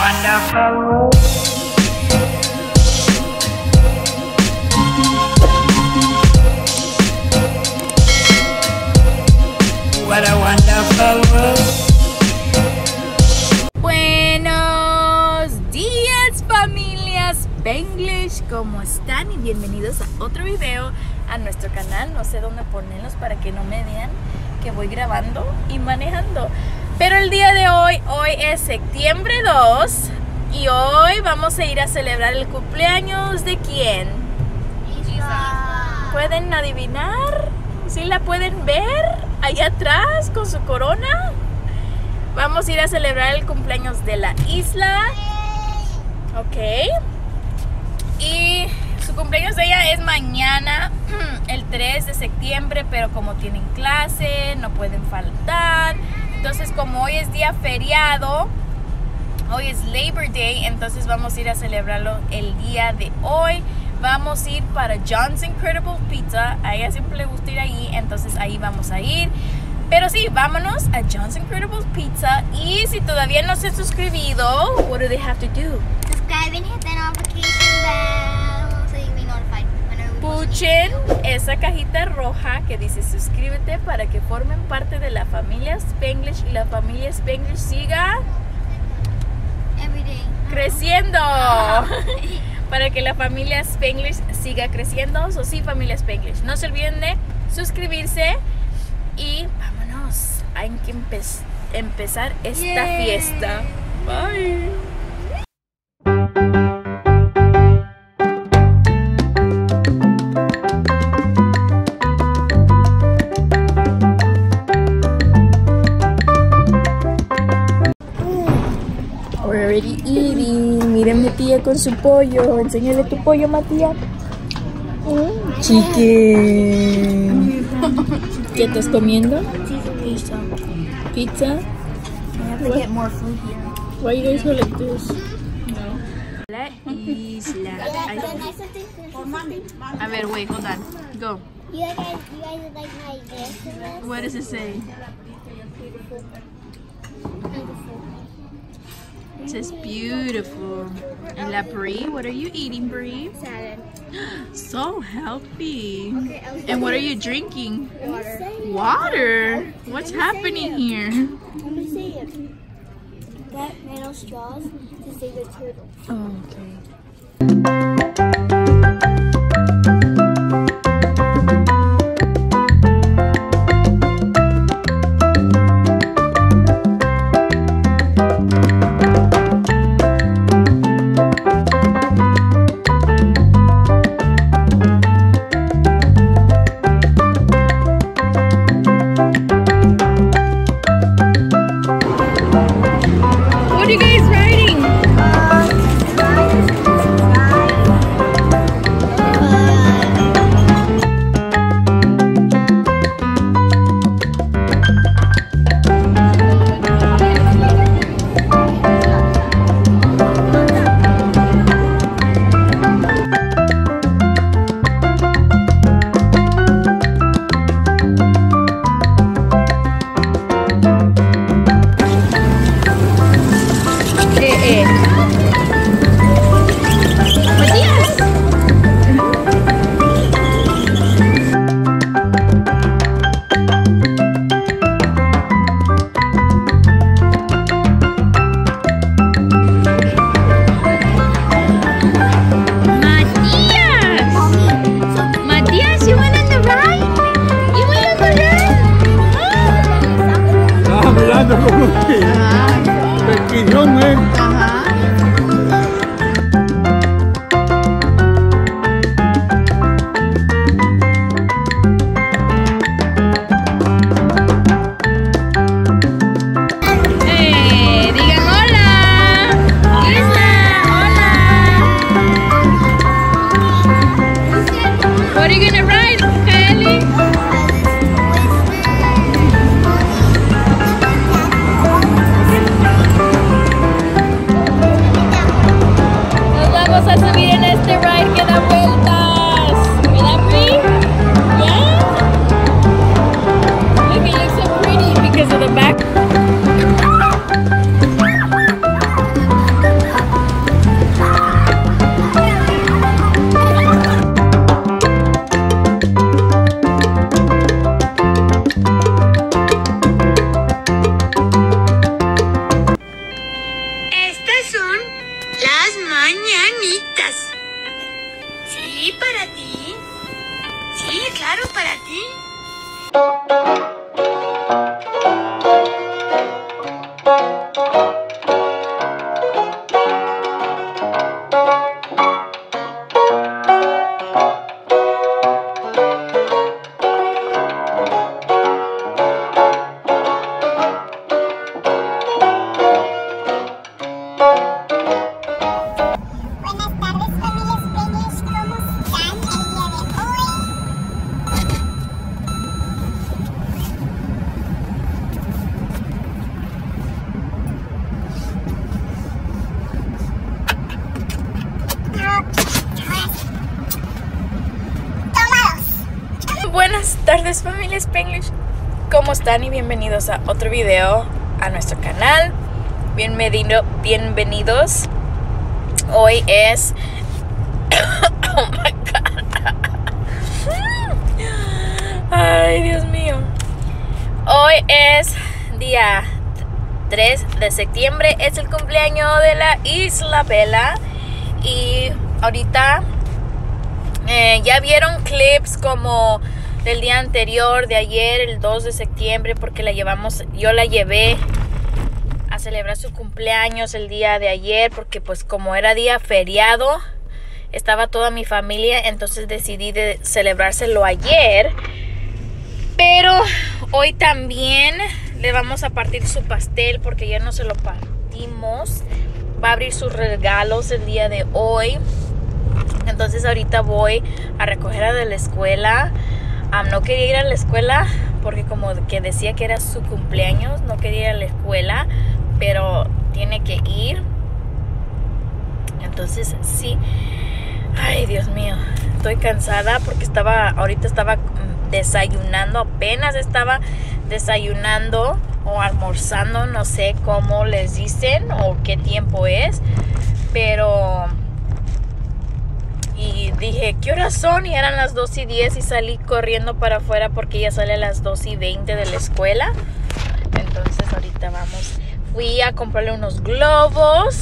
wonderful world. What a wonderful world. Buenos días, familia Spanglish, ¿cómo están? Y bienvenidos a otro video a nuestro canal. No sé dónde ponerlos para que no me vean que voy grabando y manejando. Pero el día de hoy es septiembre 2 y hoy vamos a ir a celebrar el cumpleaños de ¿quién? Isa. ¿Pueden adivinar? ¿Sí la pueden ver? Allá atrás con su corona. Vamos a ir a celebrar el cumpleaños de la Isla. Ok. Y su cumpleaños de ella es mañana, el 3 de septiembre, pero como tienen clase, no pueden faltar. Entonces, como hoy es día feriado, hoy es Labor Day, entonces vamos a ir a celebrarlo el día de hoy. Vamos a ir para John's Incredible Pizza. A ella siempre le gusta ir ahí, entonces ahí vamos a ir. Pero sí, vámonos a John's Incredible Pizza. Y si todavía no se han suscribido, what do they have to do? Subscribe and hit the notification bell so you'll be notified whenever we post. Puchen esa cajita roja que dice suscríbete para que formen parte de la familia Spanglish y la familia Spanglish siga Every day. creciendo. Para que la familia Spanglish siga creciendo. O sí, familia Spanglish, no se olviden de suscribirse. Y vámonos, hay que empezar esta fiesta. Bye. We're already eating. Miren mi tía con su pollo. Enséñale tu pollo, Matías. Chicken. ¿Qué estás comiendo? Pizza. Pizza. I have to get more food here. Why you guys go like this? La isla. A ver, wait, hold on. Go. You guys like my this? What does it say? It says beautiful. And la Brie, what are you eating, Brie? Salad. So healthy. Okay, And what are you drinking? Water. Water. What's happening here? Let me see it. Got metal straws to save the turtle. Oh, okay. What are you guys riding? Como que pequeñón, Ajá. unas mañanitas. Sí, para ti. Sí, claro, para ti. Buenas tardes, familia Spanglish. ¿Cómo están? Y bienvenidos a otro video a nuestro canal. Bienvenidos. Hoy es oh my God. Ay, Dios mío. Hoy es día 3 de septiembre. Es el cumpleaños de la Isabela. Y ahorita ya vieron clips como del día anterior, de ayer, el 2 de septiembre, porque yo la llevé a celebrar su cumpleaños el día de ayer, porque pues como era día feriado, estaba toda mi familia, entonces decidí de celebrárselo ayer. Pero hoy también le vamos a partir su pastel, porque ya no se lo partimos. Va a abrir sus regalos el día de hoy. Entonces ahorita voy a recogerla de la escuela. No quería ir a la escuela porque como que decía que era su cumpleaños. No quería ir a la escuela, pero tiene que ir. Entonces sí. Ay, Dios mío. Estoy cansada porque ahorita estaba desayunando. Apenas estaba desayunando o almorzando. No sé cómo les dicen o qué tiempo es. Pero... Y dije, ¿qué horas son? Y eran las 2:10 y salí corriendo para afuera porque ella sale a las 2:20 de la escuela. Entonces ahorita vamos. Fui a comprarle unos globos.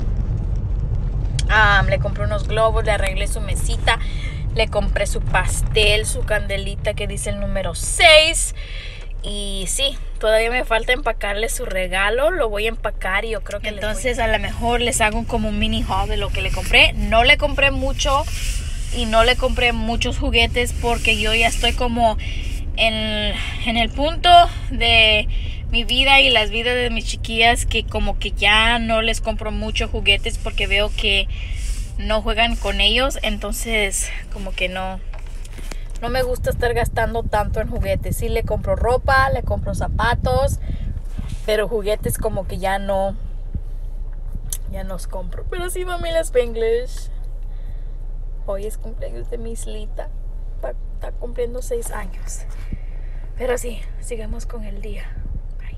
Le compré unos globos, le arreglé su mesita. Le compré su pastel, su candelita que dice el número 6. Y sí, todavía me falta empacarle su regalo. Lo voy a empacar y yo creo que entonces a lo mejor les hago como un mini haul de lo que le compré. No le compré mucho y no le compré muchos juguetes porque yo ya estoy como en el punto de mi vida y las vidas de mis chiquillas que como que ya no les compro muchos juguetes porque veo que no juegan con ellos. Entonces como que no me gusta estar gastando tanto en juguetes. Sí le compro ropa, le compro zapatos, pero juguetes como que ya no los compro. Pero sí, familia Spanglish, hoy es cumpleaños de mi Islita. Está cumpliendo 6 años. Pero sí, sigamos con el día. Bye.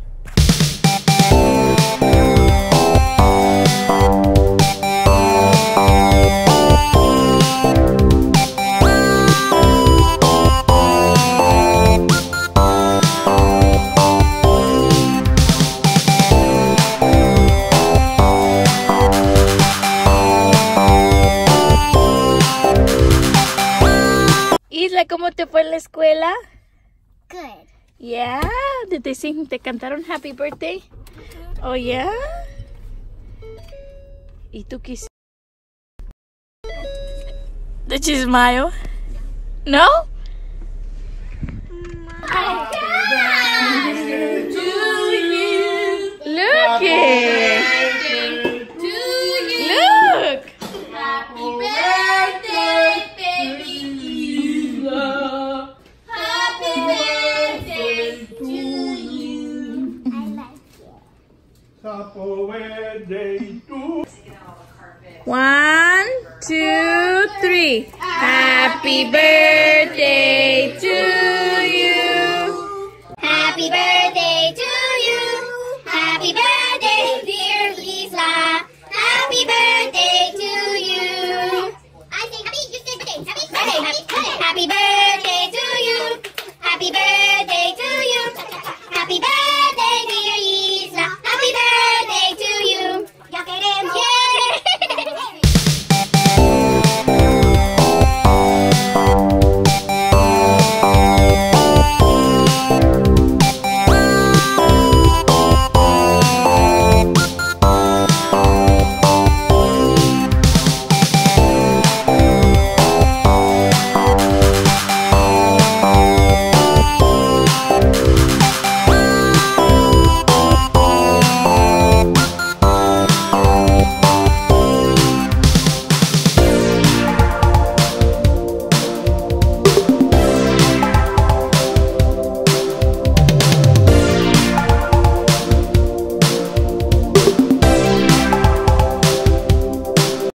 ¿Cómo te fue en la escuela? Good. Yeah. Did they sing? ¿Te cantaron Happy Birthday? Oh yeah. ¿Y tú qué hiciste? Did you smile? No. Look it. Look. Happy birthday, baby. Happy birthday to you. I like it. Happy birthday to 1, 2, 3. Happy birthday